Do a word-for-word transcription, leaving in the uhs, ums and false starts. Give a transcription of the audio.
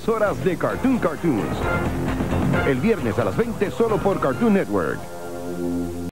Dos horas de Cartoon Cartoons. El viernes a las veinte solo por Cartoon Network.